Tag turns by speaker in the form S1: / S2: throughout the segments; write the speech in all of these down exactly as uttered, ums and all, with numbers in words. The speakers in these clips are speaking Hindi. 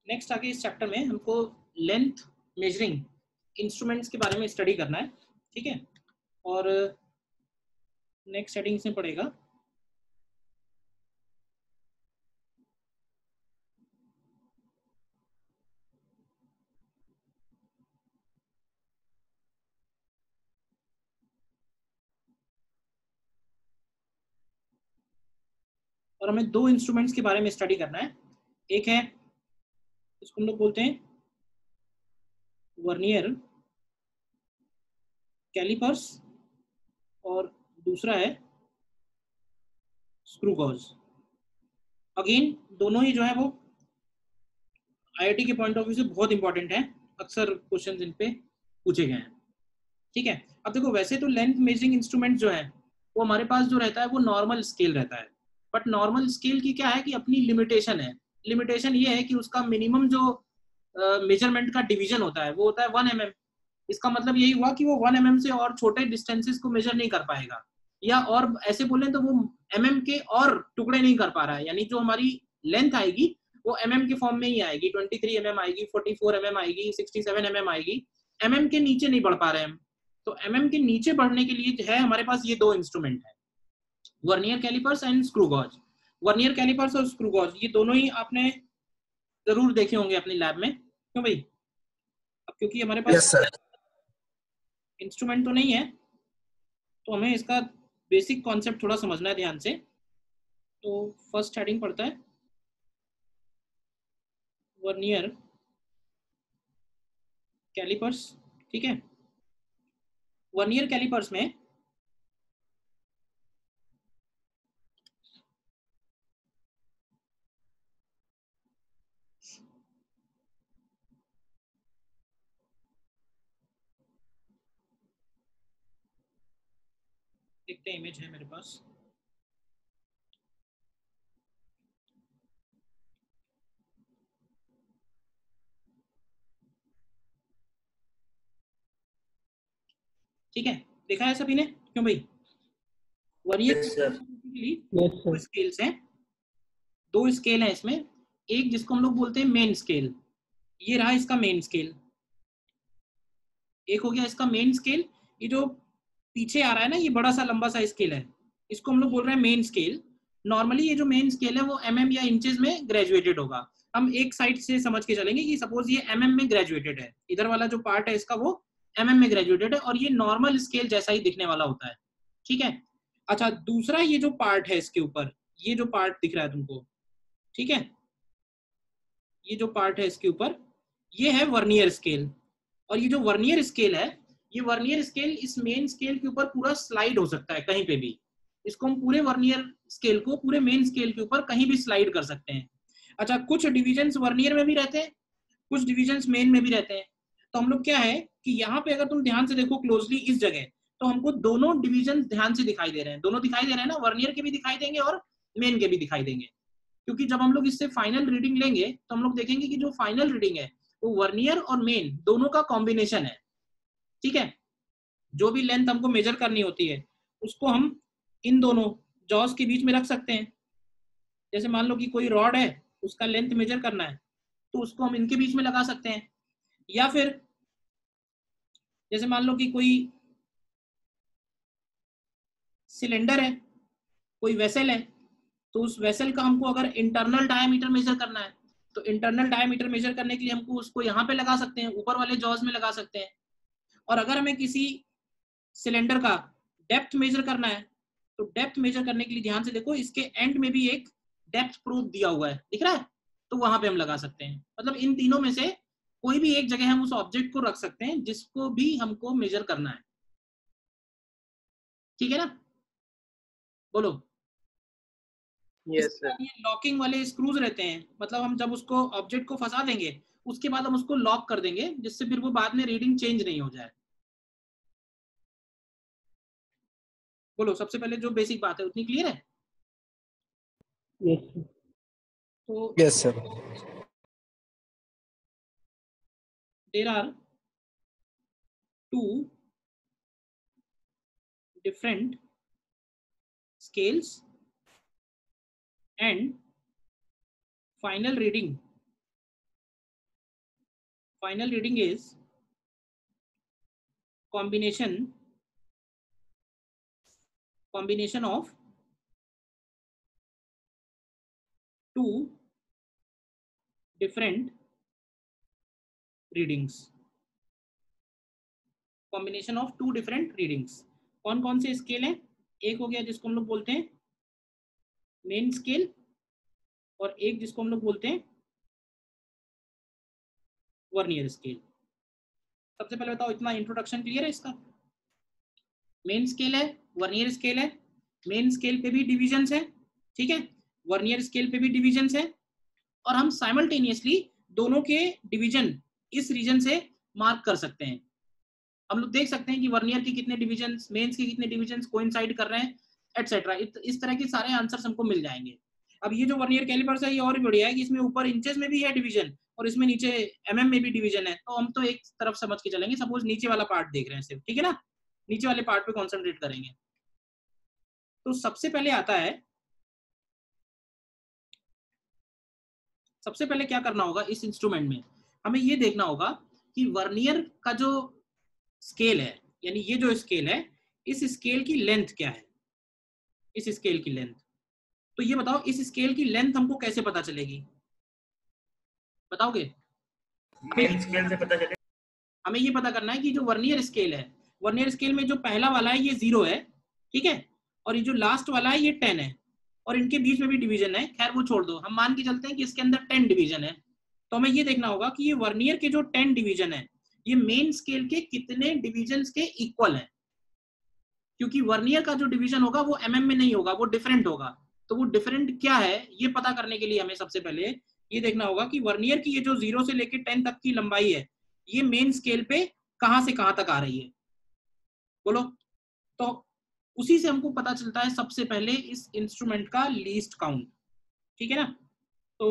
S1: नेक्स्ट आगे इस चैप्टर में हमको लेंथ मेजरिंग इंस्ट्रूमेंट्स के बारे में स्टडी करना है, ठीक है। और नेक्स्ट हेडिंग से पड़ेगा और हमें दो इंस्ट्रूमेंट्स के बारे में स्टडी करना है। एक है, इसको हम लोग बोलते हैं वर्नियर कैलिपर्स और दूसरा है स्क्रू गॉज। अगेन दोनों ही जो है वो आईआईटी के पॉइंट ऑफ व्यू से बहुत इंपॉर्टेंट है, अक्सर क्वेश्चंस इन पे पूछे गए हैं, ठीक है। अब देखो, वैसे तो लेंथ मेजरिंग इंस्ट्रूमेंट जो है वो हमारे पास जो रहता है वो नॉर्मल स्केल रहता है, बट नॉर्मल स्केल की क्या है कि अपनी लिमिटेशन है। लिमिटेशन ये है कि उसका मिनिमम जो मेजरमेंट uh, का डिवीजन होता है वो होता है वन एम एम। इसका मतलब यही हुआ कि वो वन एम एम से और छोटे डिस्टेंसेस को मेजर नहीं कर पाएगा, या और ऐसे बोले तो वो एम एम के और टुकड़े नहीं कर पा रहा है, यानी जो हमारी लेंथ आएगी वो एम एम के फॉर्म में ही आएगी, ट्वेंटी थ्री एम एम आएगी, फोर्टी फोर एम एम आएगी, सिक्सटी सेवन एम एम आएगी, एम एम के नीचे नहीं बढ़ पा रहे हैं। तो एम एम के नीचे बढ़ने के लिए है हमारे पास ये दो इंस्ट्रूमेंट है, vernier callipers and screw gauge. Vernier callipers और स्क्रू गॉज ये दोनों ही आपने जरूर देखे होंगे अपनी लैब में, क्यों भाई? अब क्योंकि हमारे पास
S2: yes, sir.
S1: इंस्ट्रूमेंट तो नहीं है तो हमें इसका बेसिक कॉन्सेप्ट थोड़ा समझना है ध्यान से। तो फर्स्ट हेडिंग पड़ता है वर्नियर कैलिपर्स, ठीक है। वर्नियर कैलिपर्स में देखते हैं, इमेज है मेरे पास। ठीक है, देखा है सभी ने, क्यों भाई? Vernier
S2: Yes, sir.
S1: दो स्केल्स हैं, दो स्केल हैं इसमें। एक जिसको हम लोग बोलते हैं मेन स्केल, ये रहा इसका मेन स्केल। एक हो गया इसका मेन स्केल, ये जो पीछे आ रहा है ना, ये बड़ा सा लंबा सा स्केल है, इसको हम लोग बोल रहे हैं मेन स्केल। नॉर्मली ये जो मेन स्केल है वो एमएम या इंचेस में ग्रेजुएटेड होगा। हम एक साइड से समझ के चलेंगे कि सपोज ये एमएम में ग्रेजुएटेड है, इधर वाला जो पार्ट है इसका वो एमएम में ग्रेजुएटेड है, और ये नॉर्मल स्केल जैसा ही दिखने वाला होता है, ठीक है। अच्छा, दूसरा ये जो पार्ट है इसके ऊपर, ये जो पार्ट दिख रहा है तुमको, ठीक है, ये जो पार्ट है इसके ऊपर, ये है वर्नियर स्केल। और ये जो वर्नियर स्केल है, ये वर्नियर स्केल इस मेन स्केल के ऊपर पूरा स्लाइड हो सकता है कहीं पे भी। इसको हम पूरे वर्नियर स्केल को पूरे मेन स्केल के ऊपर कहीं भी स्लाइड कर सकते हैं। अच्छा, कुछ डिविजन्स वर्नियर में भी रहते हैं, कुछ डिविजन्स मेन में भी रहते हैं। तो हम लोग क्या है कि यहाँ पे अगर तुम ध्यान से देखो क्लोजली इस जगह, तो हमको दोनों डिविजन ध्यान से दिखाई दे रहे हैं, दोनों दिखाई दे रहे हैं ना, वर्नियर के भी दिखाई देंगे और मेन के भी दिखाई देंगे। क्योंकि जब हम लोग इससे फाइनल रीडिंग लेंगे तो हम लोग देखेंगे कि जो फाइनल रीडिंग है वो वर्नियर और मेन दोनों का कॉम्बिनेशन है, ठीक है। जो भी लेंथ हमको मेजर करनी होती है उसको हम इन दोनों जॉस के बीच में रख सकते हैं। जैसे मान लो कि कोई रॉड है, उसका लेंथ मेजर करना है तो उसको हम इनके बीच में लगा सकते हैं। या फिर जैसे मान लो कि कोई सिलेंडर है, कोई वेसल है, तो उस वेसल का हमको अगर इंटरनल डायमीटर मेजर करना है तो इंटरनल डायमीटर मेजर करने के लिए हमको उसको यहाँ पे लगा सकते हैं, ऊपर वाले जॉज में लगा सकते हैं। और अगर हमें किसी सिलेंडर का डेप्थ मेजर करना है तो डेप्थ मेजर करने के लिए ध्यान से देखो, इसके एंड में भी एक डेप्थ प्रूफ दिया हुआ है, दिख रहा है, तो वहां पे हम लगा सकते हैं। मतलब इन तीनों में से कोई भी एक जगह हम उस ऑब्जेक्ट को रख सकते हैं जिसको भी हमको मेजर करना है, ठीक है ना? बोलो।
S2: Yes,
S1: इसके
S2: sir.
S1: बाद ये लॉकिंग वाले स्क्रूज रहते हैं, मतलब हम जब उसको ऑब्जेक्ट को फंसा देंगे उसके बाद हम उसको लॉक कर देंगे, जिससे फिर वो बाद में रीडिंग चेंज नहीं हो जाए। बोलो, सबसे पहले जो बेसिक बात है उतनी क्लियर है?
S3: Yes, sir.
S1: तो
S2: Yes, sir.
S1: There are two different scales and final reading final reading is combination combination of two different readings, combination of two different readings. कौन कौन से स्केल हैं? एक हो गया जिसको हम लोग बोलते हैं मेन स्केल, और एक जिसको हम लोग बोलते हैं वर्नियर स्केल। सबसे पहले बताओ, इतना इंट्रोडक्शन क्लियर है इसका? मेन स्केल है, वर्नियर स्केल है, मेन स्केल पे भी डिविजन्स है, ठीक है, वर्नियर स्केल पे भी डिविजन्स है, और हम साइमल्टेनियसली दोनों के डिवीजन इस रीजन से मार्क कर सकते हैं। हम लोग देख सकते हैं कि वर्नियर के कितने डिविजन्स, मेंस के कितने डिविजन्स कोइंसाइड कर रहे हैं, एटसेट्रा। इस तरह के सारे आंसर्स हमको मिल जाएंगे। अब ये जो वर्नियर कैलिपर्स है ये और भी बढ़िया है कि इसमें ऊपर इंचेस में भी है डिवीजन और इसमें नीचे एमएम में भी डिवीजन है। तो हम तो एक तरफ समझ के चलेंगे, सपोज नीचे वाला पार्ट देख रहे हैं सिर्फ, ठीक है ना, नीचे वाले पार्ट पे कॉन्सेंट्रेट करेंगे। तो सबसे पहले आता है, सबसे पहले क्या करना होगा इस इंस्ट्रूमेंट में, हमें ये देखना होगा कि वर्नियर का जो स्केल है, यानी ये जो स्केल है, इस स्केल की लेंथ क्या है, इस स्केल की लेंथ। तो ये बताओ, इस स्केल की लेंथ हमको कैसे पता चलेगी, बताओगे?
S2: मेन स्केल से पता चले।
S1: हमें ये पता करना है कि जो वर्नियर स्केल है, वर्नियर स्केल में जो पहला वाला है ये जीरो है, ठीक है, और ये जो लास्ट वाला है ये टेन है, और इनके बीच में भी डिवीजन है। खैर वो छोड़ दो, हम मान के चलते हैं कि इसके अंदर टेन डिवीजन है। तो हमें ये देखना होगा कि ये वर्नियर के जो टेन डिवीजन है ये मेन स्केल के कितने डिविजन्स के इक्वल है, क्योंकि वर्नियर का जो डिवीजन होगा वो एमएम में नहीं होगा, वो डिफरेंट होगा। तो वो डिफरेंट क्या है ये पता करने के लिए हमें सबसे पहले ये देखना होगा कि वर्नियर की ये जो जीरो से लेकर टेन तक की लंबाई है ये मेन स्केल पे कहां से कहां तक आ रही है, बोलो। तो उसी से हमको पता चलता है सबसे पहले इस इंस्ट्रूमेंट का लीस्ट काउंट, ठीक है ना। तो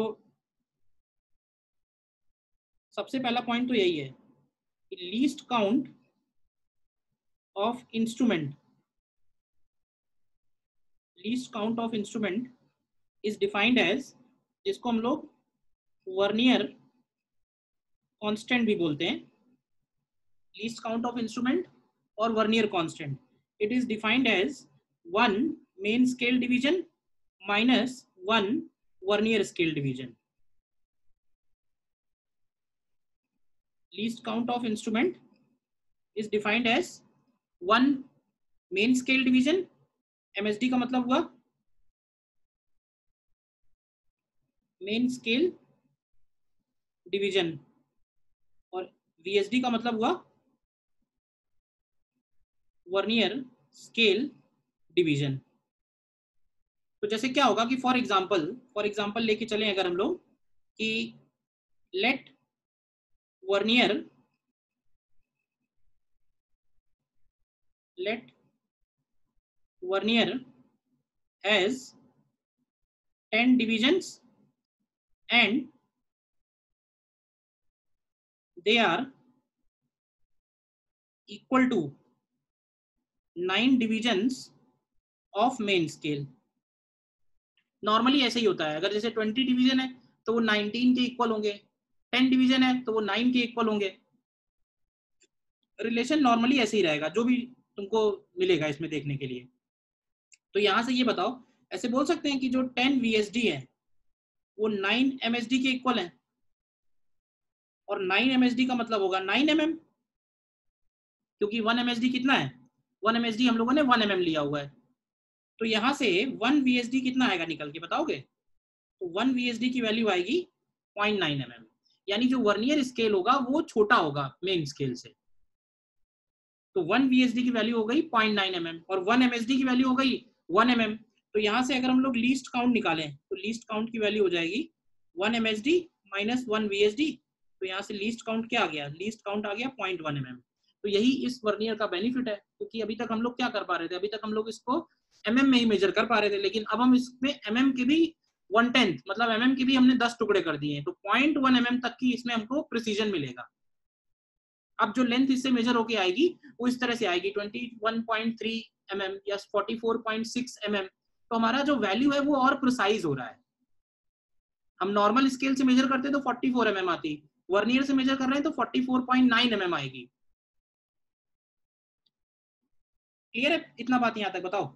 S1: सबसे पहला पॉइंट तो यही है कि least count of instrument, least count of instrument is defined as, जिसको हम लोग वर्नियर कांस्टेंट भी बोलते हैं, लीस्ट काउंट ऑफ इंस्ट्रूमेंट और vernier constant. It is defined as one main scale division minus one vernier scale division. Least count of instrument is defined as one main scale division, MSD का मतलब हुआ मेन स्केल डिवीजन, और वीएसडी का मतलब हुआ वर्नियर स्केल डिवीजन। तो जैसे क्या होगा कि फॉर एग्जांपल फॉर एग्जांपल लेके चलें अगर हम लोग कि let vernier let vernier has ten divisions and they are equal to nine divisions of main scale। Normally ऐसे ही होता है, अगर जैसे ट्वेंटी डिवीजन है तो वो नाइनटीन के इक्वल होंगे, टेन डिवीजन है तो वो नाइन के इक्वल होंगे। रिलेशन नॉर्मली ऐसे ही रहेगा, जो भी तुमको मिलेगा इसमें देखने के लिए। तो यहां से ये बताओ, ऐसे बोल सकते हैं कि जो टेन वीएसडी है वो नाइन एमएसडी के इक्वल है, और नाइन एमएसडी का मतलब होगा नाइन एमएम, क्योंकि वन एमएसडी कितना है, वन एमएसडी हम लोगों ने वन एमएम लिया हुआ है। तो यहां से वन वीएसडी कितना आएगा निकल के, बताओगे? तो वन वीएसडी की वैल्यू आएगी पॉइंट नाइन एमएम, यानी जो वर्नियर स्केल होगा वो छोटा होगा मेन स्केल से। तो वन वीएसडी की वैल्यू हो गई point nine M M one MSD की वैल्यू हो गई वन एमएम। तो यहाँ से अगर हम लोग लीस्ट काउंट निकालें तो लीस्ट काउंट की वैल्यू हो जाएगी one MSD minus one VSD. तो यहाँ से लीस्ट काउंट क्या आ गया, लीस्ट काउंट आ गया पॉइंट वन एमएम। तो यही इस वर्नियर का बेनिफिट है, क्योंकि अभी तक हम लोग क्या कर पा रहे थे, अभी तक हम लोग इसको एमएम में ही मेजर कर पा रहे थे, लेकिन अब हम इसमें एमएम के भी वन टेंथ मतलब एमएम के भी हमने दस टुकड़े कर दिए हैं। तो पॉइंट वन एमएम तक की इसमें हमको प्रिसीजन मिलेगा। अब जो लेंथ इससे मेजर होके आएगी वो इस तरह से आएगी twenty one point three M M forty four point six M. M हमारा जो वैल्यू है वो और प्रिसाइज हो रहा है। हम नॉर्मल स्केल से मेजर करते तो forty four M M, vernier से मेजर कर रहे हैं तो forty four point nine M M आएगी। क्लियर है इतना बात यहाँ तक? बताओ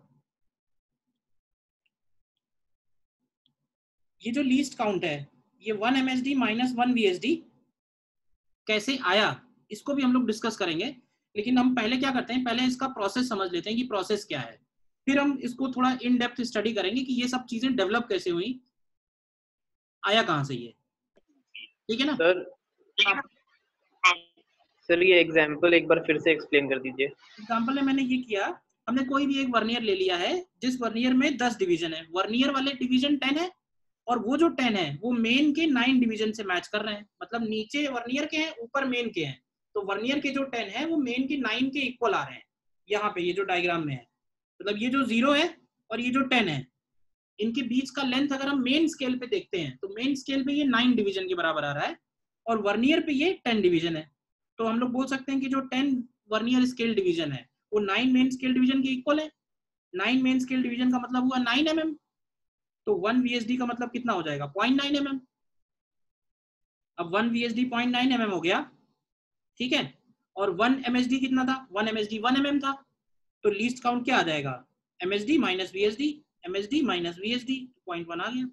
S1: ये जो लीस्ट काउंट है ये one M S D minus one V S D कैसे आया इसको भी हम लोग डिस्कस करेंगे, लेकिन हम पहले क्या करते हैं, पहले इसका प्रोसेस समझ लेते हैं कि प्रोसेस क्या है, फिर हम इसको थोड़ा इन डेप्थ स्टडी करेंगे कि ये सब चीजें डेवलप कैसे हुई, आया कहाँ से ये। ठीक है ना
S3: सर?
S1: हाँ।
S3: सर ये एग्जांपल एक बार फिर से एक्सप्लेन कर दीजिए।
S1: एग्जांपल में मैंने ये किया, हमने कोई भी एक वर्नियर ले लिया है जिस वर्नियर में दस डिवीजन है, वर्नियर वाले डिवीजन टेन है और वो जो टेन है वो मेन के नाइन डिवीजन से मैच कर रहे हैं, मतलब नीचे वर्नियर के हैं ऊपर मेन के हैं, तो वर्नियर के जो टेन है वो मेन के नाइन के इक्वल आ रहे हैं। यहाँ पे ये जो डायग्राम में है, मतलब ये जो जीरो है और ये जो टेन है इनके बीच का लेंथ अगर हम मेन स्केल पे देखते हैं तो मेन स्केल पे ये नाइन डिवीजन के बराबर आ रहा है और वर्नियर पे ये टेन डिवीजन है, तो हम लोग बोल सकते हैं कि जो टेन वर्नियर स्केल डिवीजन है वो नाइन मेन स्केल डिवीजन के इक्वल है। नाइन मेन स्केल डिवीजन का मतलब हुआ नाइन एम एम, तो वन वी एस डी का मतलब कितना हो जाएगा, पॉइंट नाइन एम एम। अब one V S D point nine M M हो गया, ठीक है, और वन एम एस डी कितना था, one M S D one M M था, तो लीस्ट काउंट क्या आ जाएगा, M S D minus V S D, M S D minus V S D, point one आ गया।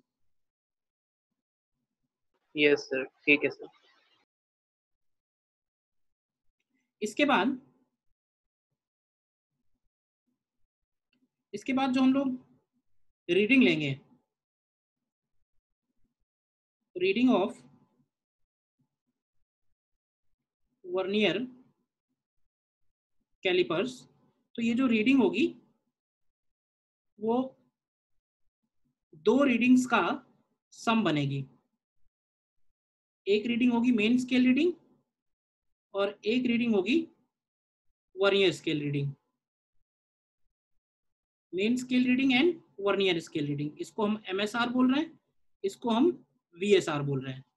S3: यस सर, ठीक है सर।
S1: इसके बाद इसके बाद जो हम लोग रीडिंग लेंगे, रीडिंग ऑफ वर्नियर कैलिपर्स, तो ये जो रीडिंग होगी वो दो रीडिंग्स का सम बनेगी, एक रीडिंग होगी मेन स्केल रीडिंग और एक रीडिंग होगी vernier scale reading, main scale reading and vernier scale reading, इसको हम एम एस आर बोल रहे हैं, इसको हम वी एस आर बोल रहे हैं।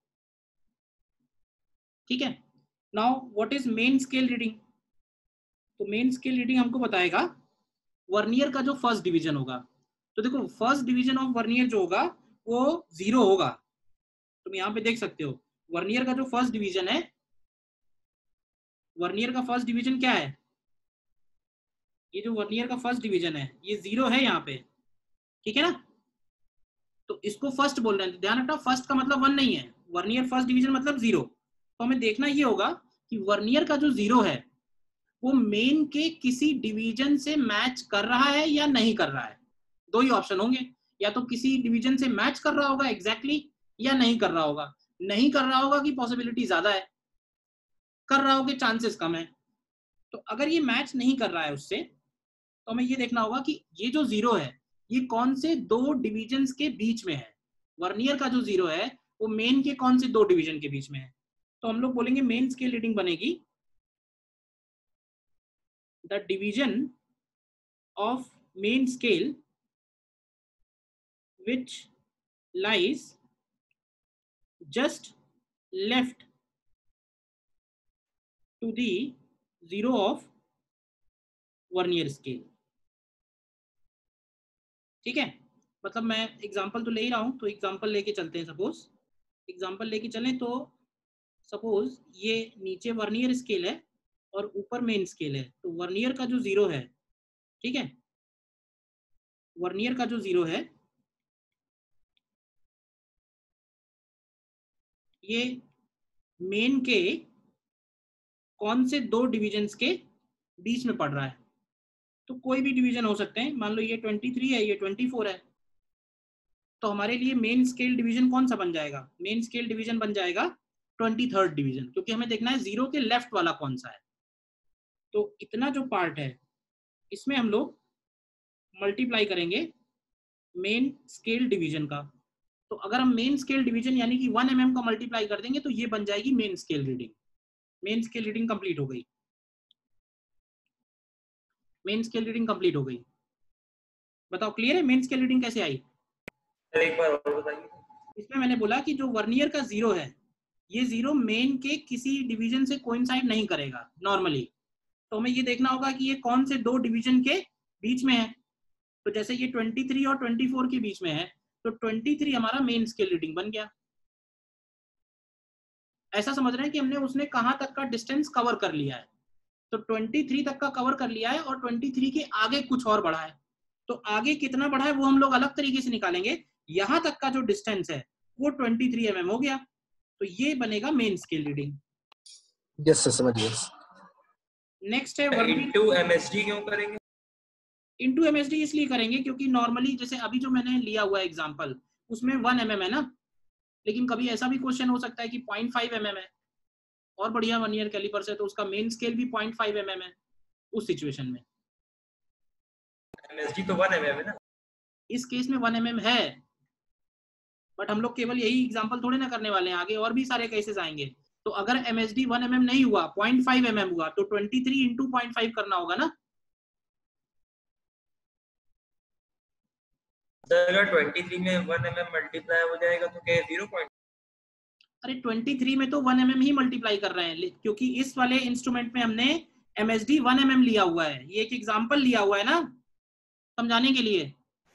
S1: ठीक है, now what is main scale reading, तो मेन स्केल रीडिंग हमको बताएगा वर्नियर का जो फर्स्ट डिवीजन होगा, तो देखो फर्स्ट डिवीजन ऑफ वर्नियर जो होगा वो जीरो होगा, तुम यहाँ पे देख सकते हो वर्नियर का जो फर्स्ट डिवीजन है, वर्नियर का फर्स्ट डिवीजन क्या है, ये जो वर्नियर का फर्स्ट डिवीजन है ये जीरो है यहाँ पे, ठीक है ना, तो इसको फर्स्ट बोल रहे हैं, ध्यान रखना फर्स्ट का मतलब वन नहीं है, वर्नियर फर्स्ट डिवीजन मतलब जीरो, तो हमें देखना ये होगा कि वर्नियर का जो जीरो है वो मेन के किसी डिवीजन से मैच कर रहा है या नहीं कर रहा है, दो ही ऑप्शन होंगे, या तो किसी डिवीजन से मैच कर रहा होगा एग्जैक्टली exactly, या नहीं कर रहा होगा, नहीं कर रहा होगा की पॉसिबिलिटी ज्यादा है, कर रहा होगा चांसेस कम है, तो अगर ये मैच नहीं कर रहा है उससे तो हमें ये देखना होगा कि ये जो जीरो है ये कौन से दो डिविजन्स के बीच में है, वर्नियर का जो जीरो है वो मेन के कौन से दो डिवीजन के बीच में है, तो हम लोग बोलेंगे मेन स्केल रीडिंग बनेगी the division of main scale which lies just left to the zero of vernier scale. ठीक है, मतलब मैं एग्जांपल तो ले ही रहा हूं, तो एग्जांपल लेके चलते हैं, सपोज एग्जांपल लेके चलें तो सपोज ये नीचे वर्नियर स्केल है और ऊपर मेन स्केल है, तो वर्नियर का जो जीरो है, ठीक है, वर्नियर का जो जीरो है ये मेन के कौन से दो डिविजन्स के बीच में पड़ रहा है, तो कोई भी डिवीजन हो सकते हैं, मान लो ये तेईस है ये चौबीस है, तो हमारे लिए मेन स्केल डिवीजन कौन सा बन जाएगा, मेन स्केल डिवीजन बन जाएगा तेईसवां डिवीजन, क्योंकि हमें देखना है जीरो के लेफ्ट वाला कौन सा है, तो इतना जो पार्ट है इसमें हम लोग मल्टीप्लाई करेंगे मेन स्केल डिवीजन का, तो अगर हम मेन स्केल डिवीजन यानी कि वन एम एम का मल्टीप्लाई कर देंगे तो ये बन जाएगी main scale reading, main scale reading complete हो गई, मेन स्केल रीडिंग कंप्लीट हो गई। बताओ क्लियर है मेन स्केल रीडिंग कैसे आई?
S2: एक बार और बताइए।
S1: इसमें मैंने बोला कि जो वर्नियर का जीरो है ये जीरो मेन के किसी डिवीजन से कोइंसाइड नहीं करेगा नॉर्मली, तो हमें ये देखना होगा कि ये कौन से दो डिवीजन के बीच में है, तो जैसे ये तेईस और चौबीस के बीच में है तो तेईस हमारा मेन स्केल रीडिंग बन गया, ऐसा समझ रहे हैं कि हमने उसने कहाँ तक का डिस्टेंस कवर कर लिया है। तो तेईस तक का कवर कर लिया है और तेईस के आगे कुछ और बढ़ा है, तो आगे कितना बढ़ा है वो हम लोग अलग तरीके से निकालेंगे। यहां तक का जो डिस्टेंस है वो तेईस एम एम हो गया, तो ये बनेगा main scale reading.
S4: Yes sir, समझ गया।
S1: नेक्स्ट है
S2: इनटू एमएसडी क्यों करेंगे?
S1: इनटू एमएसडी इसलिए करेंगे क्योंकि नॉर्मली जैसे अभी जो मैंने लिया हुआ एग्जांपल उसमें वन एम एम है ना, लेकिन कभी ऐसा भी क्वेश्चन हो सकता है कि पॉइंट फाइव एम एम है और बढ़िया वन ईयर कैलिपर से, तो उसका मेन स्केल भी पॉइंट फाइव एम एम है उस सिचुएशन में।
S2: एमएसडी तो वन एमएम है ना?
S1: इस केस में वन एम एम है, बट हम लोग केवल यही एग्जांपल थोड़े ना करने वाले हैं, आगे और भी सारे केसेस आएंगे। तो अगर एमएसडी वन एम एम नहीं हुआ, पॉइंट फाइव एम एम हुआ, तो तेईस इंटू पॉइंट फाइव करना होगा ना।
S2: अगर तेईस में वन एमएम मल्टीप्लाई हो जाएगा तो क्या जीरो पॉइंट?
S1: अरे तेईस में तो वन एम एम ही मल्टीप्लाई कर रहे हैं, क्योंकि इस वाले इंस्ट्रूमेंट में हमने एमएसडी वन एम एम लिया हुआ है, ये एक एग्जांपल लिया हुआ है ना समझाने के लिए।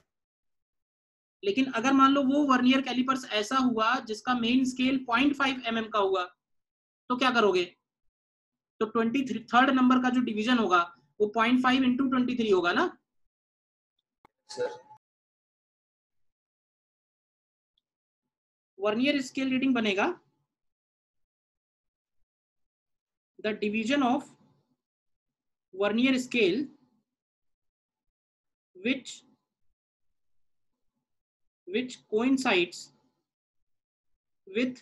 S1: लेकिन अगर मान लो वो वर्नियर कैलिपर्स ऐसा हुआ जिसका main scale point five M M का हुआ, तो क्या करोगे? तो ट्वेंटी थर्ड नंबर का जो डिवीजन होगा वो point five into twenty three होगा ना
S2: सर।
S1: वर्नियर स्केल रीडिंग बनेगा the division of vernier scale which which coincides with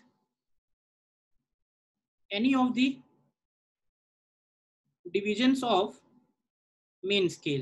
S1: any of the divisions of main scale.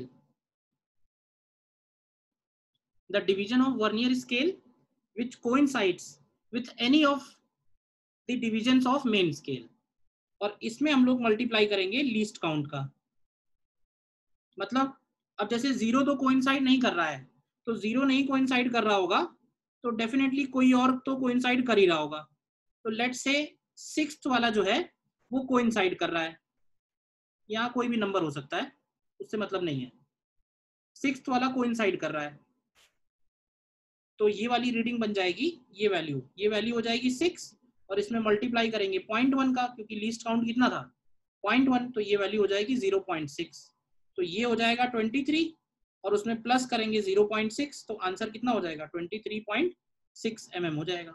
S1: The division of vernier scale which coincides with any of the divisions of main scale. और इसमें हम लोग मल्टीप्लाई करेंगे लीस्ट काउंट का। मतलब अब जैसे जीरो तो कोइंसाइड नहीं कर रहा है, तो जीरो नहीं कोइंसाइड कर रहा होगा तो डेफिनेटली कोई और तो कोइंसाइड कर ही रहा होगा। तो लेट्स से सिक्स्थ वाला जो है वो कोइंसाइड कर रहा है, यहाँ कोई भी नंबर हो सकता है उससे मतलब नहीं है, सिक्स्थ वाला कोइंसाइड कर रहा है, तो ये वाली रीडिंग बन जाएगी ये वैल्यू, ये वैल्यू हो जाएगी सिक्स और इसमें मल्टीप्लाई करेंगे पॉइंट वन का, क्योंकि लीस्ट काउंट कितना था पॉइंट वन, तो ये वैल्यू हो जाएगी जीरो पॉइंट सिक्स, तो ये हो जाएगा ट्वेंटी थ्री और उसमें प्लस करेंगे जीरो पॉइंट सिक्स, तो आंसर कितना हो जाएगा twenty three point six M M हो जाएगा।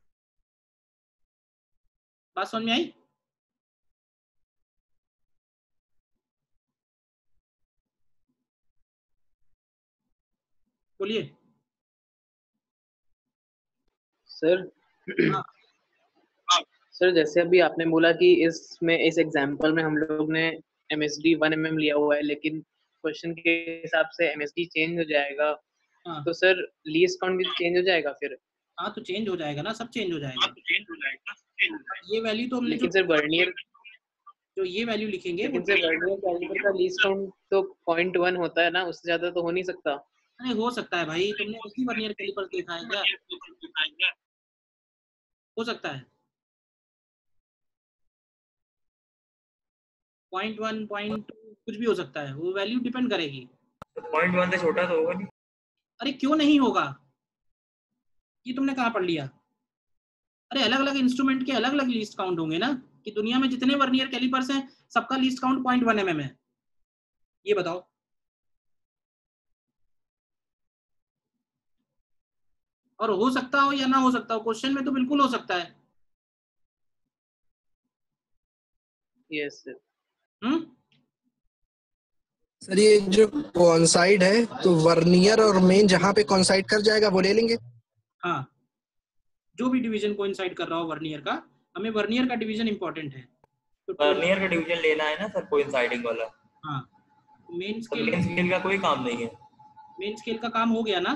S1: बात समझ में आई? बोलिए
S3: सर।
S1: हाँ।
S3: सर जैसे अभी आपने बोला कि इसमें इस एग्जांपल में हम लोग ने एमएसडी वन एम एम लिया हुआ है, लेकिन क्वेश्चन के हिसाब से एमएसडी चेंज हो जाएगा।
S1: हाँ।
S3: तो सर लीस्ट काउंट भी चेंज हो जाएगा फिर?
S1: हाँ तो चेंज हो जाएगा ना, सब चेंज हो जाएगा। तो चेंज हो जाएगा ये वैल्यू तो हमने,
S3: लेकिन सर वर्नियर
S1: जो ये वैल्यू लिखेंगे
S3: लेकिन सर वर्नियर कैलिपर का लीस्ट काउंट तो पॉइंट वन होता है ना, उससे ज्यादा तो हो नहीं सकता।
S1: अरे हो सकता है भाई, तुमने इसी वर्नियर कैलिपर देखा है क्या? हो सकता है पॉइंट वन पॉइंट टू कुछ भी हो सकता है, वो वैल्यू डिपेंड करेगी।
S2: पॉइंट वन से छोटा तो होगा नहीं?
S1: अरे क्यों नहीं होगा, ये तुमने कहाँ पढ़ लिया? अरे अलग अलग इंस्ट्रूमेंट के अलग अलग लीस्ट काउंट होंगे ना, कि दुनिया में जितने वर्नियर कैलिपर्स हैं सबका least count point one M M है, ये बताओ। और हो सकता हो या ना हो सकता हो, क्वेश्चन में तो बिल्कुल हो सकता है।
S3: Yes sir.
S1: हम्म
S4: सर ये जो कॉन्साइड है तो वर्नियर और मेन जहाँ पे कॉन्साइड कर जाएगा वो ले लेंगे।
S1: हाँ, जो भी डिवीजन कोइंसाइड कर रहा हो वर्नियर का, हमें वर्नियर का डिवीजन इंपॉर्टेंट है, तो
S2: वर्नियर का डिवीजन लेना है ना सर, कोइंसाइडिंग वाला।
S1: हाँ, मेन स्केल
S2: मेन स्केल का कोई काम नहीं है।
S1: मेन स्केल का काम हो गया ना,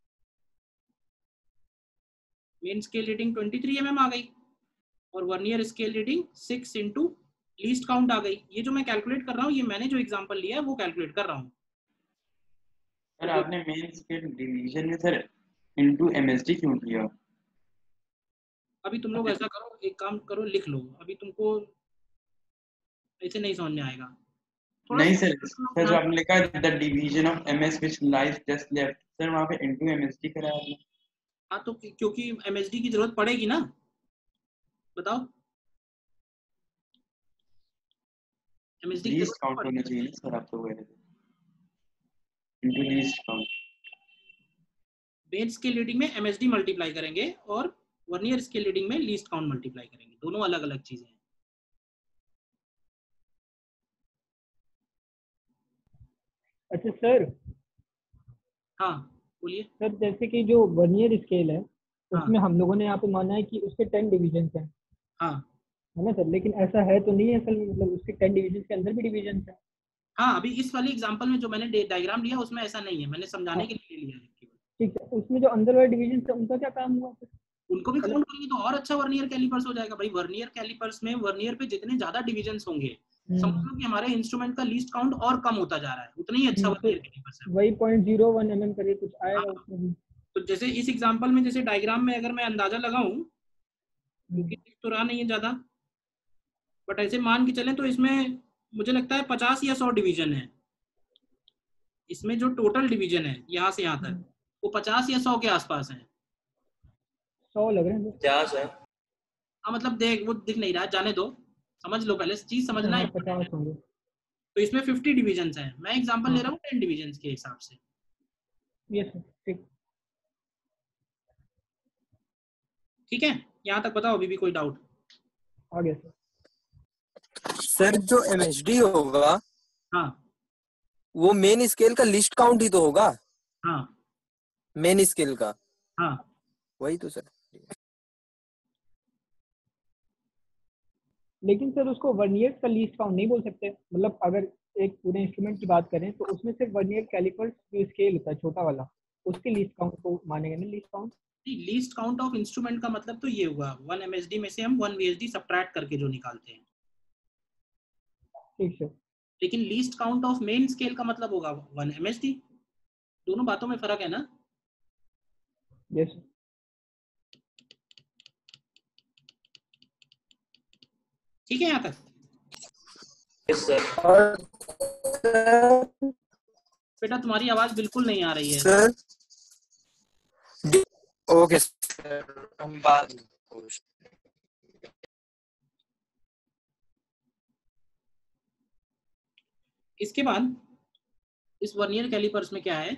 S1: main scale reading twenty three M M आ गई और vernier scale reading six into least count आ गई। ये जो मैं कैलकुलेट कर रहा हूँ, ये मैंने जो एग्जांपल लिया है वो कैलकुलेट कर रहा हूँ।
S5: सर आपने मेन स्केल डिवीजन में सर इनटू एमएसडी क्यों किया?
S1: अभी तुम लोग ऐसा करो, एक काम करो, लिख लो, अभी तुमको ऐसे नहीं समझ में आएगा।
S5: नहीं सर, सर जो आपने लिखा है the division of MS which lies just left, sir वहां पे इनटू एमएसडी कराया आपने।
S1: हाँ तो क्योंकि एमएसडी की जरूरत पड़ेगी ना, बताओ। एमएसडी
S5: लीस्ट काउंट होना चाहिए ना सर, आप तो कह रहे थे into least count.
S1: Main scale reading में एमएसडी मल्टीप्लाई करेंगे और वर्नियर स्केल रीडिंग में लीस्ट काउंट मल्टीप्लाई करेंगे, दोनों अलग अलग चीजें हैं।
S6: अच्छा सर।
S1: हाँ बोलिए
S6: सर जैसे कि जो वर्नियर स्केल है उसमें
S1: हाँ
S6: हम लोगों ने यहाँ पे माना है कि उसके टेन डिविजन हैं,
S1: हाँ
S6: है ना सर? लेकिन ऐसा है तो नहीं है असल में, मतलब उसके टेन डिविजन के अंदर भी डिविजन है।
S1: हाँ, अभी इस वाली एग्जांपल में जो मैंने डायग्राम लिया उसमें ऐसा नहीं है, मैंने समझाने
S6: हाँ।
S1: के लिए लिया है केवल।
S6: ठीक है, उसमें जो अंदर वाले डिविजन है उनका क्या काम हुआ सर?
S1: उनको भी काउंट करेंगे तो और अच्छा वर्नियर कैलिपर्स हो जाएगा भाई। वर्नियर कैलिपर्स में वर्नियर पे जितने ज्यादा डिविजन्स होंगे, समझ लो कि हमारे इंस्ट्रूमेंट का लीस्ट काउंट और कम होता जा रहा है, उतना ही अच्छा वर्नियर कैलिपर्स है।
S6: वही point zero one M M करके कुछ आएगा
S1: हाँ,
S6: उसमें भी।
S1: तो जैसे इस एग्जांपल में जैसे डायग्राम में अगर मैं अंदाजा लगाऊं, क्योंकि दिख तो रहा नहीं है ज्यादा, बट ऐसे मान के चलें तो इसमें मुझे लगता है पचास या सौ डिवीजन है। इसमें जो टोटल डिवीजन है यहाँ से यहाँ तक वो पचास या सौ के आसपास है।
S6: सौ लग रहे हैं सर।
S2: पचास है।
S1: हाँ मतलब देख, वो दिख नहीं रहा, जाने दो, समझ लो, पहले चीज समझना
S6: हाँ,
S1: है।
S6: पचास होंगे।
S1: तो इसमें फिफ्टी डिविजन्स हैं, मैं एग्जांपल
S6: हाँ।
S1: ले रहा हूँ टेन डिविजन्स के हिसाब से।
S6: यस सर, ठीक।
S1: ठीक है, यहाँ तक बताओ, अभी भी कोई डाउट?
S6: आ गया सर।
S7: सर जो एमएसडी होगा
S1: हाँ
S7: वो मेन स्केल का लिस्ट काउंट ही तो होगा,
S1: हाँ
S7: मेन स्केल का।
S1: हाँ
S7: वही तो सर।
S6: लेकिन सर उसको वर्नियर का लीस्ट काउंट नहीं बोल सकते, मतलब अगर एक पूरे इंस्ट्रूमेंट की बात करें तो उसमें से वर्नियर कैलिपर्स जो स्केल होता है छोटा वाला, उसके लीस्ट काउंट को मानेंगे ना least count?
S1: Least count of instrument का मतलब तो ये हुआ वन एमएसडी में से हम वन वीएसडी सब्ट्रैक्ट करके जो निकालते हैं।
S6: ठीक सर।
S1: लेकिन least count of main scale का मतलब होगा वन एमएसडी। दोनों बातों में फर्क है ना?
S6: Yes sir.
S1: ठीक है यहाँ तक?
S2: Yes sir.
S1: बेटा तुम्हारी आवाज बिल्कुल नहीं आ रही है।
S7: सर ओके सर, हम बात
S1: इसके बाद इस वर्नियर कैलिपर्स में क्या है,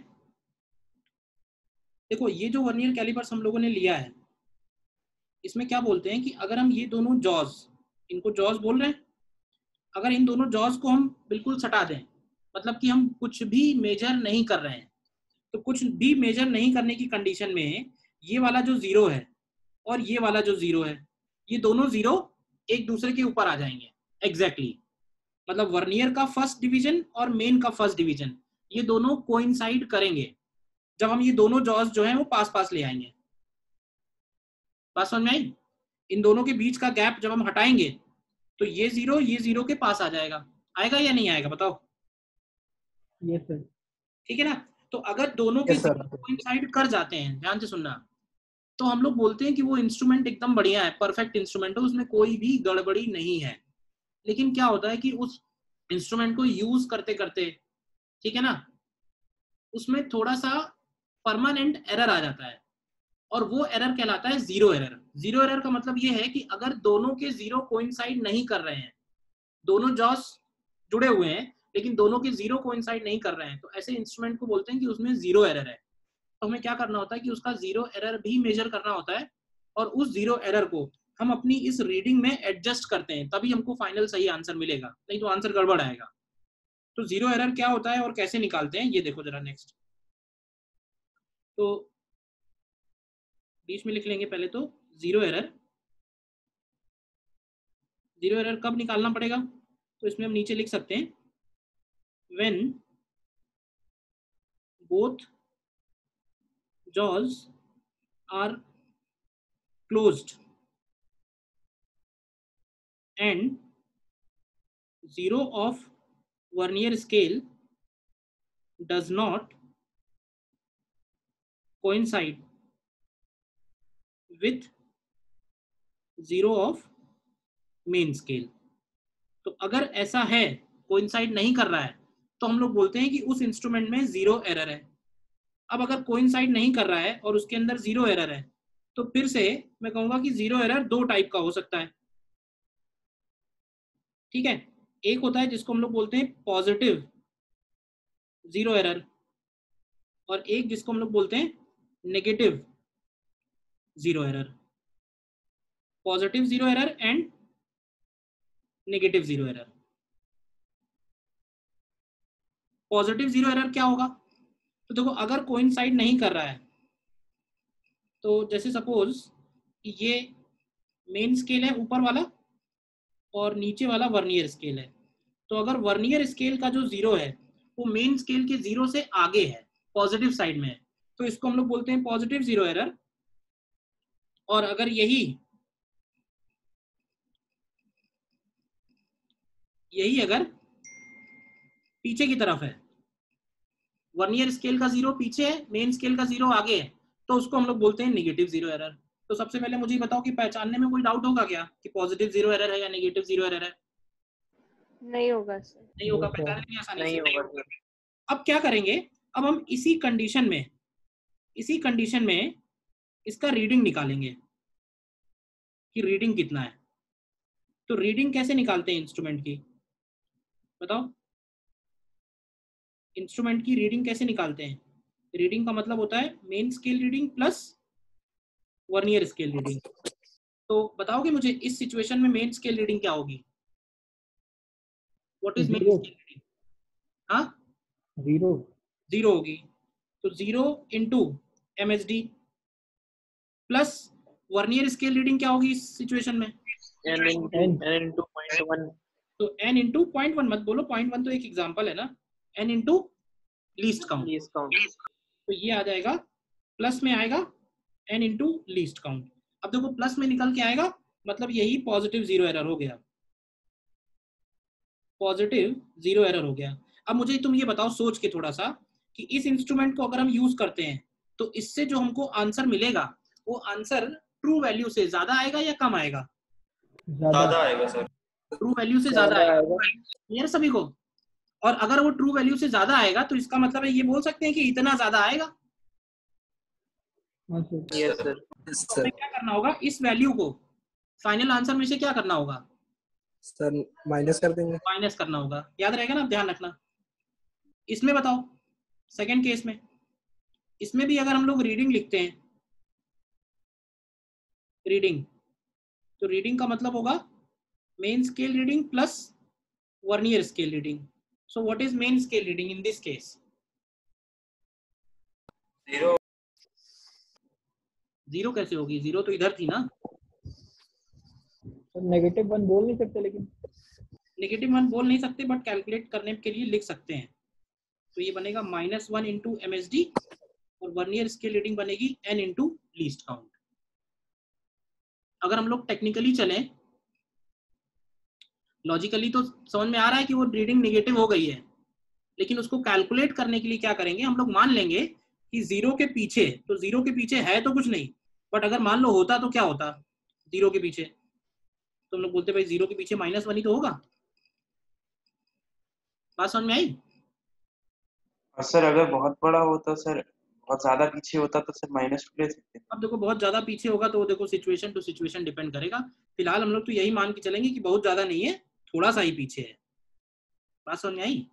S1: देखो ये जो वर्नियर कैलिपर्स हम लोगों ने लिया है इसमें क्या बोलते हैं कि अगर हम ये दोनों जॉज, इनको जॉज बोल रहे हैं, अगर इन दोनों जॉज को हम बिल्कुल सटा दें, मतलब कि हम कुछ भी मेजर नहीं कर रहे हैं, तो कुछ भी मेजर नहीं करने की कंडीशन में ये वाला जो जीरो है और ये वाला जो जीरो है, ये दोनों जीरो एक दूसरे के ऊपर आ जाएंगे एग्जैक्टली exactly. मतलब वर्नियर का फर्स्ट डिवीजन और मेन का फर्स्ट डिवीजन ये दोनों कोइंसाइड करेंगे जब हम ये दोनों जॉज जो हैं वो पास पास ले आएंगे। बात समझ में आई? इन दोनों के बीच का गैप जब हम हटाएंगे तो ये जीरो ये जीरो के पास आ जाएगा। आएगा या नहीं आएगा बताओ?
S6: Yes sir.
S1: ठीक है ना? तो अगर दोनों के कोइंसाइड कर जाते हैं, ध्यान से सुनना, तो हम लोग बोलते हैं कि वो इंस्ट्रूमेंट एकदम बढ़िया है, परफेक्ट इंस्ट्रूमेंट है, उसमें कोई भी गड़बड़ी नहीं है। लेकिन क्या होता है कि उस इंस्ट्रूमेंट को यूज करते करते, ठीक है ना, उसमें थोड़ा सा परमानेंट एरर आ जाता है और वो एरर कहलाता है जीरो एरर। जीरो एरर का मतलब ये है कि अगर दोनों के जीरो कोइंसाइड नहीं कर रहे हैं, दोनों जॉस जुड़े हुए हैं लेकिन दोनों के जीरो कोइंसाइड नहीं कर रहे हैं, तो ऐसे इंस्ट्रूमेंट को बोलते हैं कि उसमें जीरो एरर है। तो हमें क्या करना होता है कि उसका जीरो एरर भी मेजर करना होता है और उस जीरो एरर को हम अपनी इस रीडिंग में एडजस्ट करते हैं, तभी हमको फाइनल सही आंसर मिलेगा, नहीं तो आंसर गड़बड़ आएगा। तो जीरो एरर क्या होता है और कैसे निकालते हैं ये देखो जरा नेक्स्ट। तो बीच में लिख लेंगे पहले तो जीरो एरर। जीरो एरर कब निकालना पड़ेगा? तो इसमें हम नीचे लिख सकते हैं when both jaws are closed and zero of vernier scale does not coincide with zero of main scale। तो अगर ऐसा है, कोइंसाइड नहीं कर रहा है, तो हम लोग बोलते हैं कि उस इंस्ट्रूमेंट में जीरो एरर है। अब अगर कोइंसाइड नहीं कर रहा है और उसके अंदर जीरो एरर है, तो फिर से मैं कहूंगा कि जीरो एरर दो टाइप का हो सकता है। ठीक है, एक होता है जिसको हम लोग बोलते हैं पॉजिटिव जीरो एरर, और एक जिसको हम लोग बोलते हैं negative zero error. Positive zero error and negative zero error. Positive zero error क्या होगा? तो देखो, अगर कोइंसाइड नहीं कर रहा है, तो जैसे सपोज ये मेन स्केल है ऊपर वाला और नीचे वाला वर्नियर स्केल है, तो अगर वर्नियर स्केल का जो जीरो है वो मेन स्केल के जीरो से आगे है, पॉजिटिव साइड में है, तो इसको हम लोग बोलते हैं पॉजिटिव जीरो एरर। और अगर यही यही अगर पीछे की तरफ है, वर्नियर स्केल का जीरो पीछे है, मेन स्केल का जीरो आगे है, तो उसको हम लोग बोलते हैं नेगेटिव जीरो एरर। तो सबसे पहले मुझे बताओ कि पहचानने में कोई डाउट होगा क्या कि पॉजिटिव जीरो एरर है या नेगेटिव जीरो एरर है?
S8: नहीं होगा सर।
S1: नहीं होगा, पहचानने में आसानी
S3: नहीं
S1: से।
S3: होगा।
S1: अब क्या करेंगे, अब हम इसी कंडीशन में इसी कंडीशन में इसका रीडिंग निकालेंगे कि रीडिंग कितना है। तो रीडिंग कैसे निकालते हैं इंस्ट्रूमेंट की, बताओ? इंस्ट्रूमेंट की रीडिंग कैसे निकालते हैं? रीडिंग का मतलब होता है main scale reading plus vernier scale reading. तो बताओगे मुझे इस सिचुएशन में मेन स्केल रीडिंग क्या होगी? What is main
S6: Zero.
S1: Scale reading? हाँ,
S6: जीरो
S1: जीरो होगी। तो zero into M S D plus vernier scale reading क्या होगी इस सिचुएशन में?
S3: n into
S6: N.
S3: n into point one।
S1: तो n इंटू पॉइंट वन, मत बोलो पॉइंट वन तो एक एग्जाम्पल है ना, n into least count.
S3: Least count.
S1: तो ये आ जाएगा, प्लस में आएगा n इंटू लीस्ट काउंट। अब देखो प्लस में निकल के आएगा, मतलब यही पॉजिटिव जीरो एरर हो गया, पॉजिटिव जीरो एरर हो गया। अब मुझे तुम ये बताओ सोच के थोड़ा सा कि इस इंस्ट्रूमेंट को अगर हम यूज करते हैं तो इससे जो हमको आंसर मिलेगा वो आंसर ट्रू वैल्यू से ज्यादा आएगा या कम आएगा?
S2: ज्यादा आएगा सर।
S1: ट्रू वैल्यू से ज्यादा आएगा यार सभी को। और अगर वो ट्रू वैल्यू से ज्यादा आएगा तो इसका मतलब है ये बोल सकते हैं कि इतना ज्यादा आएगा।
S3: Yes sir.
S1: तो हमें क्या करना होगा, इस वैल्यू को फाइनल आंसर में से क्या करना होगा?
S4: सर माइनस कर देंगे।
S1: माइनस करना होगा, याद रहेगा ना, ध्यान रखना। इसमें बताओ सेकंड केस में, इसमें भी अगर हम लोग रीडिंग लिखते हैं, रीडिंग, तो रीडिंग का मतलब होगा main scale reading plus vernier scale reading. So what is main scale reading in this case?
S2: Zero.
S1: Zero कैसे होगी? जीरो तो इधर थी ना।
S6: नेगेटिव वन बोल नहीं सकते, लेकिन
S1: नेगेटिव वन बोल नहीं सकते, बट कैलकुलेट करने के लिए लिख सकते हैं। तो ये बनेगा minus one into M S D और वर्नियर स्केल रीडिंग बनेगी एन इंटू लीस्ट काउंट। अगर हम लोग टेक्निकली चलें, लॉजिकली तो समझ में आ रहा है कि वो रीडिंग नेगेटिव हो गई है, लेकिन उसको कैलकुलेट करने के लिए क्या करेंगे, हम लोग मान लेंगे कि जीरो के पीछे, तो जीरो के पीछे है तो कुछ नहीं, बट अगर मान लो होता तो क्या होता जीरो के पीछे? तो हम लोग बोलते भाई जीरो के पीछे माइनस वन ही तो होगा। बात समझ में आई?
S5: और सर अगर बहुत बड़ा होता सर, बहुत ज्यादा पीछे होता तो सर माइनस टू ले सकते थे।
S1: अब देखो बहुत ज्यादा पीछे होगा तो देखो सिचुएशन टू सिचुएशन डिपेंड करेगा। फिलहाल हम लोग तो यही मान के चलेंगे कि बहुत ज्यादा नहीं है, थोड़ा सा ही पीछे है। बात समझ में आई?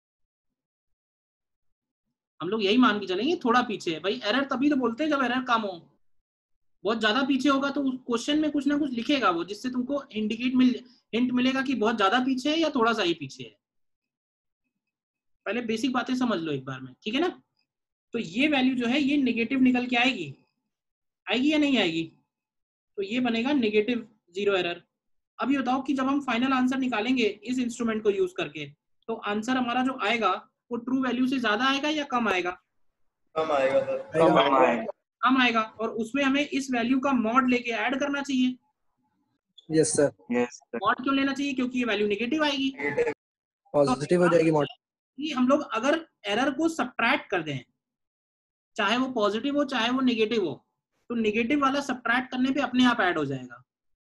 S1: हम लोग यही मान के चलेंगे थोड़ा पीछे है। भाई एरर तभी तो बोलते हैं जब एरर कम हो। बहुत ज्यादा पीछे होगा तो क्वेश्चन में कुछ ना कुछ लिखेगा वो, जिससे तुमको इंडिकेट मिल हिंट मिलेगा कि बहुत ज्यादा पीछे है या थोड़ा सा ही पीछे है। पहले बेसिक बातें समझ लो एक बार में, ठीक है ना? तो ये वैल्यू जो है ये नेगेटिव निकल के आएगी, आएगी या नहीं आएगी? तो ये बनेगा नेगेटिव जीरो एरर। अभी बताओ कि जब हम फाइनल आंसर निकालेंगे इस इंस्ट्रूमेंट को यूज करके, तो आंसर हमारा जो आएगा वो ट्रू वैल्यू से ज्यादा आएगा या कम आएगा?
S2: कम आएगा सर।
S5: कम आएगा।
S1: कम आएगा। और उसमें हमें इस वैल्यू का मॉड लेके ऐड करना चाहिए।
S4: Yes sir.
S5: Yes sir.
S1: Mod क्यों लेना चाहिए? क्योंकि ये वैल्यू नेगेटिव आएगी।
S4: पॉजिटिव हो जाएगी मॉड।
S1: कि हम लोग अगर एरर को सब्ट्रैक्ट कर दें, चाहे वो पॉजिटिव हो चाहे वो नेगेटिव हो, तो नेगेटिव वाला सब्ट्रैक्ट करने पे अपने आप ऐड हो जाएगा।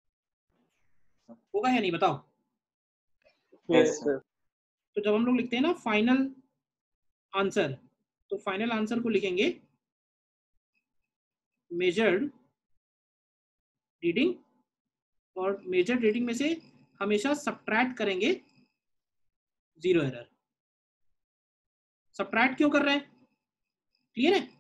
S1: होगा या नहीं बताओ?
S3: Yes sir.
S1: तो जब हम लोग लिखते हैं ना फाइनल आंसर, तो फाइनल आंसर को लिखेंगे मेजर्ड रीडिंग, और मेजर्ड रीडिंग में से हमेशा सब्ट्रैक्ट करेंगे जीरो एरर। सबट्रैक्ट क्यों कर रहे हैं, क्लियर है?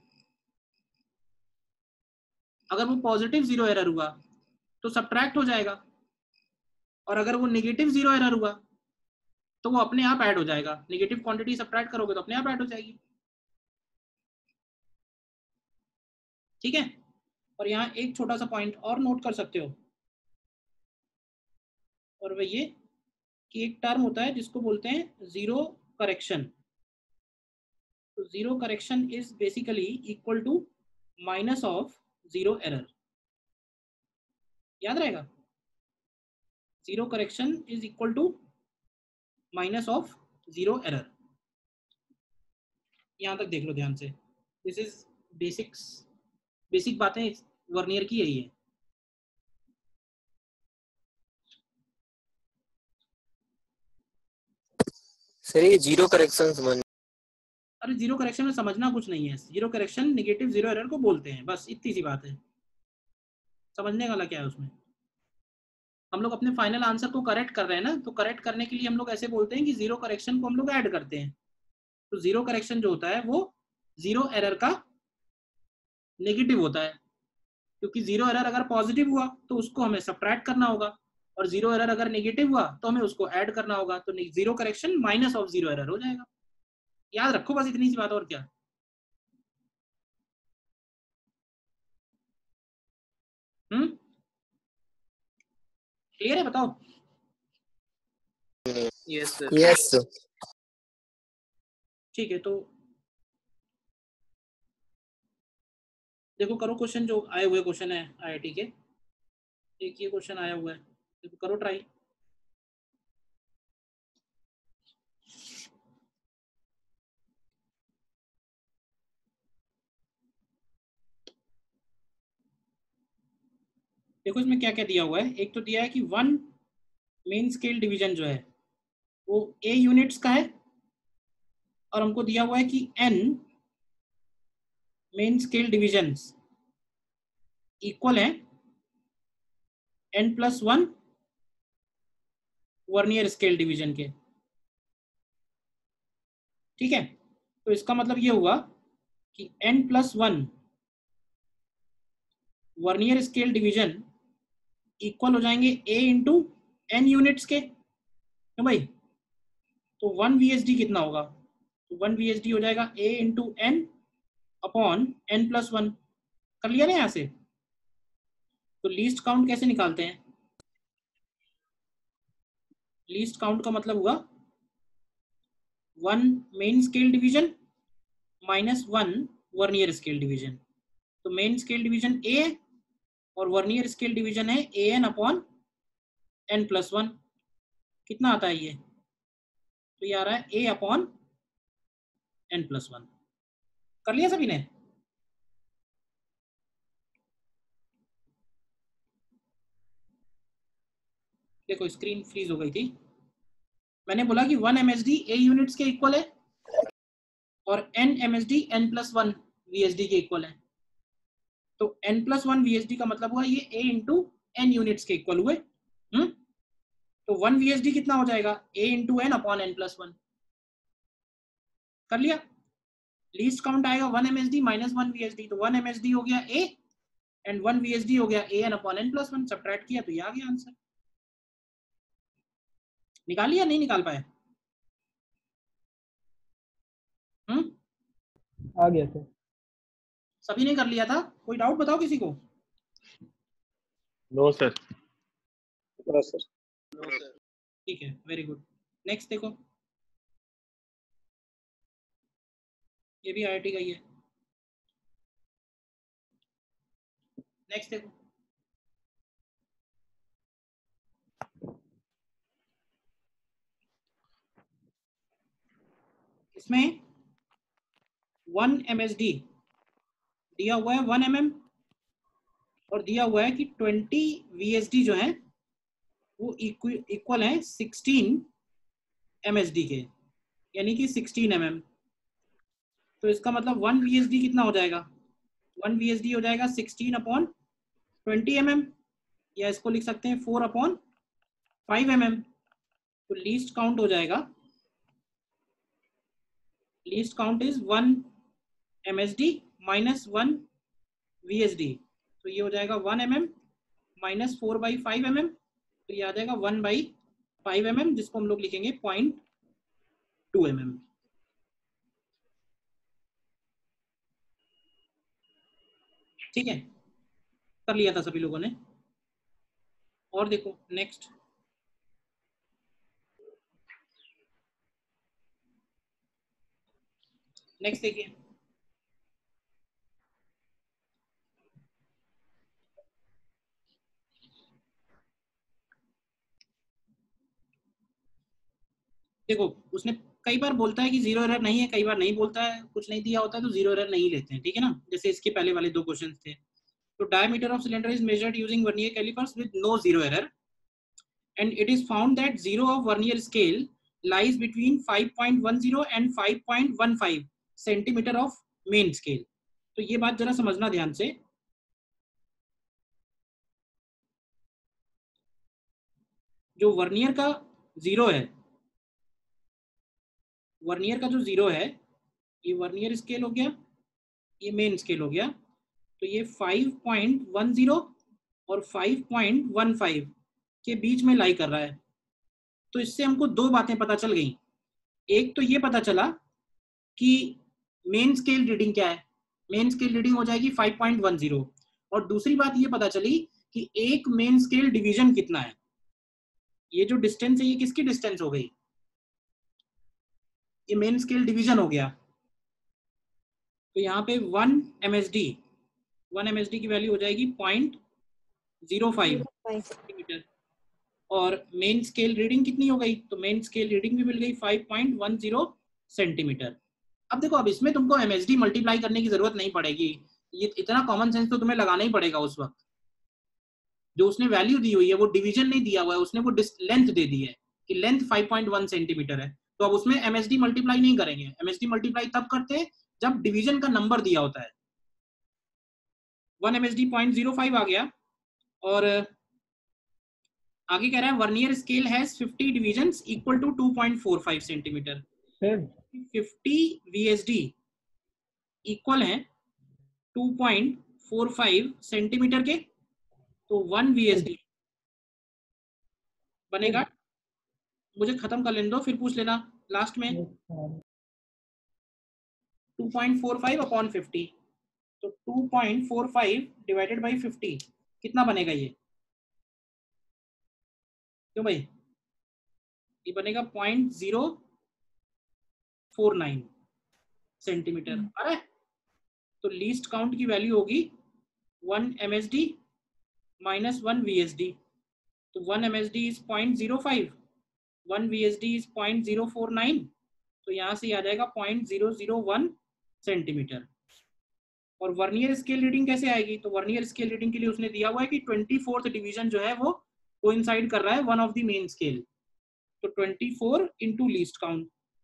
S1: अगर वो पॉजिटिव जीरो एरर हुआ तो सबट्रैक्ट हो जाएगा, और अगर वो नेगेटिव जीरो एरर हुआ तो वो अपने आप ऐड हो जाएगा। नेगेटिव क्वांटिटी सबट्रैक्ट करोगे तो अपने आप ऐड हो जाएगी, ठीक है? और यहाँ एक छोटा सा पॉइंट और नोट कर सकते हो, और वह ये कि एक टर्म होता है जिसको बोलते हैं जीरो करेक्शन। तो zero correction is basically equal to minus of zero error, याद रहेगा? Zero correction is equal to minus of zero error. यहां तक देख लो ध्यान से, दिस इज बेसिक्स, बेसिक बातें वर्नियर की यही है।
S7: सर ये जीरो करेक्शन समझ,
S1: अरे जीरो करेक्शन में समझना कुछ नहीं है, zero correction negative zero error को बोलते हैं, बस इतनी सी बात है। समझने वाला क्या है उसमें? हम लोग अपने फाइनल आंसर को करेक्ट कर रहे हैं ना, तो करेक्ट करने के लिए हम लोग ऐसे बोलते हैं कि जीरो करेक्शन को हम लोग ऐड करते हैं। तो जीरो करेक्शन जो होता है वो जीरो एरर का नेगेटिव होता है, क्योंकि जीरो एरर अगर पॉजिटिव हुआ तो उसको हमें सबट्रैक्ट करना होगा, और जीरो एरर अगर नेगेटिव हुआ तो हमें उसको ऐड करना होगा। तो zero correction minus of zero error हो जाएगा। याद रखो बस इतनी सी बात, और क्या। हम्म क्लियर है? बताओ।
S3: Yes sir.
S7: Yes sir.
S1: ठीक है, तो देखो करो क्वेश्चन जो आए हुए क्वेश्चन है आईआईटी के। एक ये क्वेश्चन आया हुआ है, देखो करो ट्राई। देखो इसमें क्या क्या दिया हुआ है। एक तो दिया है कि वन मेन स्केल डिवीजन जो है वो ए यूनिट्स का है, और हमको दिया हुआ है कि N main scale divisions equal है N plus one vernier scale division के, ठीक है? तो इसका मतलब ये हुआ कि N plus one vernier scale division equal हो जाएंगे ए इंटू एन यूनिट्स के, क्यों भाई? तो वन वी एस डी कितना होगा? तो वन वी एस डी हो जाएगा A into N upon N plus one. कर लिया ना यहाँ से? तो लीस्ट काउंट कैसे निकालते हैं? लीस्ट काउंट का मतलब हुआ one main scale division minus one vernier scale division. तो मेन स्केल डिवीजन ए और वर्नियर स्केल डिवीजन है A N upon N plus one. कितना आता है ये? तो ये आ रहा है A upon N plus one. कर लिया सभी ने? देखो स्क्रीन फ्रीज हो गई थी। मैंने बोला कि one M S D A units के इक्वल है और N M S D N plus one V S D के इक्वल है। तो N plus one V S D का मतलब हुआ ये ए इंटू एन यूनिट्स के इक्वल हुए। हम्म तो वन वी एस डी कितना हो जाएगा? A into N upon N plus one. कर लिया? लीस्ट काउंट आएगा one M S D minus one V S D. तो वन एम एस डी हो गया A and one V S D हो गया A N upon N plus one. Subtract किया तो ये आ गया आंसर। निकाल लिया? नहीं निकाल पाए? हम्म
S6: आ गया सर।
S1: सभी ने कर लिया था? कोई डाउट बताओ किसी को?
S9: No sir.
S3: No sir.
S1: ठीक है, वेरी गुड। नेक्स्ट देखो, ये भी आईआईटी का ही है। नेक्स्ट देखो, इसमें वन एम एस डी दिया हुआ है वन एम एम और दिया हुआ है कि ट्वेंटी वी एस डी जो है वो इक्वल है सिक्सटीन एम एस डी के, यानी कि सिक्सटीन एम एम। तो इसका मतलब वन वी एस डी कितना हो जाएगा? वन वी एस डी हो जाएगा sixteen upon twenty M M, या इसको लिख सकते हैं four upon five M M. तो लीस्ट काउंट हो जाएगा least count is one M S D minus one V S D, तो ये हो जाएगा one M M minus four by five M M, तो ये आ जाएगा one by five M M, जिसको हम लोग लिखेंगे पॉइंट टू एम एम। ठीक है, कर लिया था सभी लोगों ने। और देखो नेक्स्ट, नेक्स्ट देखिए, देखो उसने कई बार बोलता है कि जीरो एरर नहीं है, कई बार नहीं बोलता है, कुछ नहीं दिया होता है तो जीरो एरर नहीं लेते हैं, ठीक है ना। जैसे इसके पहले वाले दो क्वेश्चन थे। तो diameter of cylinder is measured using vernier calipers with no zero error and it is found that zero of vernier scale lies between five point one zero and five point one five centimeter of main scale। तो ये बात जरा समझना ध्यान से। जो वर्नियर का जीरो है, वर्नियर का जो जीरो है, ये वर्नियर स्केल हो गया, ये मेन स्केल हो गया, तो ये फाइव पॉइंट वन जीरो और फाइव पॉइंट वन फाइव के बीच में लाई कर रहा है। तो इससे हमको दो बातें पता चल गई। एक तो ये पता चला कि मेन स्केल रीडिंग क्या है, मेन स्केल रीडिंग हो जाएगी फाइव पॉइंट वन जीरो, और दूसरी बात ये पता चली कि एक मेन स्केल डिवीजन कितना है। ये जो डिस्टेंस है ये किसकी डिस्टेंस हो गई, ये मेन स्केल डिवीजन हो गया। तो यहाँ पे one M S D, one M S D की वैल्यू हो जाएगी पॉइंट जीरो फाइव सेंटीमीटर, और मेन स्केल रीडिंग कितनी हो गई, तो मेन स्केल रीडिंग भी मिल गई five point one zero centimetre. अब देखो, अब इसमें तुमको एमएसडी मल्टीप्लाई करने की जरूरत नहीं पड़ेगी, ये इतना कॉमन सेंस तो तुम्हें लगाना ही पड़ेगा। उस वक्त जो उसने वैल्यू दी हुई है वो डिवीजन नहीं दिया हुआ है, उसने वो लेंथ दे दी है कि length five point one centimetre है। तो अब उसमें एमएसडी मल्टीप्लाई नहीं करेंगे, एमएसडी मल्टीप्लाई तब करते हैं जब डिवीजन का नंबर दिया होता है। One MSD point zero five आ गया, और आगे कह रहा है vernier scale has fifty divisions equal to two point four five centimetre. Fifty VSD equal है two point four five centimetre के, तो वन वीएसडी बनेगा, मुझे खत्म कर लेने दो फिर पूछ लेना लास्ट में। Two point four five upon fifty, तो two point four five divided by fifty कितना बनेगा ये, क्यों भाई, ये बनेगा point zero four nine centimetre. अरे तो लीस्ट काउंट की वैल्यू होगी one M S D minus one V S D, तो one M S D is point zero five, one V S D is point zero four nine, तो यहाँ से आ जाएगा point zero zero one centimetre. और वर्नियर स्केल रीडिंग कैसे आएगी, तो वर्नियर स्केल रीडिंग के लिए उसने दिया हुआ है कि ट्वेंटी फोर्थ डिवीजन जो है वो कोइंसाइड कर रहा है one of the main scale, तो twenty four into least count,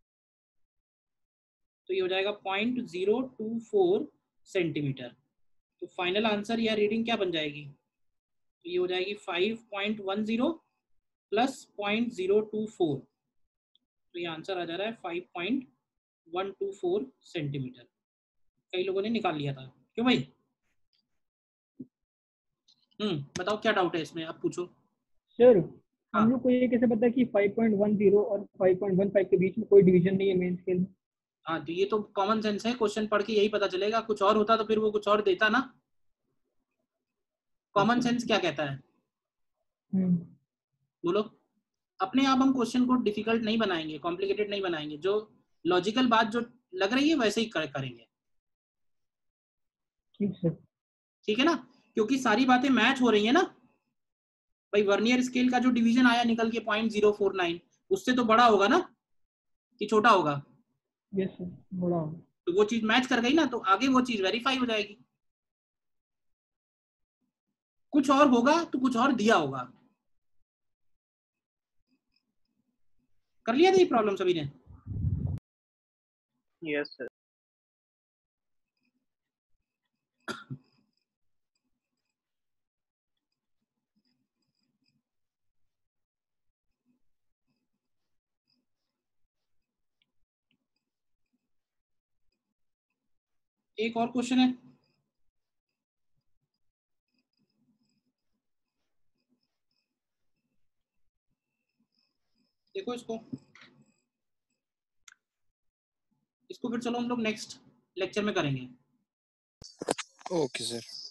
S1: तो ये हो जाएगा point zero two four centimetre. तो फाइनल आंसर या रीडिंग क्या बन जाएगी, तो ये हो जाएगी five point one zero plus point zero two four, तो ये आंसर आ जा रहा है five point one two four centimetre. कई लोगों ने निकाल लिया था, क्यों भाई? हम्म बताओ क्या डाउट है इसमें, आप पूछो
S6: सर। हम लोग को ये कैसे पता है कि फाइव पॉइंट वन जीरो और फाइव पॉइंट वन फाइव के बीच में कोई डिवीजन नहीं है मेन स्केल में?
S1: हाँ, तो ये तो कॉमन सेंस है, क्वेश्चन पढ़ के यही पता चलेगा, कुछ और होता तो फिर वो कुछ और देता ना। कॉमन सेंस क्या कहता है, बोलो। अपने आप हम क्वेश्चन को डिफिकल्ट नहीं बनाएंगे, कॉम्प्लिकेटेड नहीं बनाएंगे, जो लॉजिकल बात जो लग रही है वैसे ही करेंगे।
S6: ठीक है,
S1: ठीक है ना, क्योंकि सारी बातें मैच हो रही है ना भाई। वर्नियर स्केल का जो डिवीजन आया निकल के पॉइंट जीरो फोर नाइन, उससे तो बड़ा होगा ना कि छोटा होगा?
S6: यस सर, बड़ा होगा।
S1: तो वो चीज मैच कर गई ना, तो आगे वो चीज वेरीफाई हो जाएगी। कुछ और होगा तो कुछ और दिया होगा। कर लिया था ये प्रॉब्लम सभी ने?
S3: Yes sir.
S1: एक और क्वेश्चन है, देखो इसको इसको फिर चलो हम लोग नेक्स्ट लेक्चर में करेंगे।
S7: Okay sir.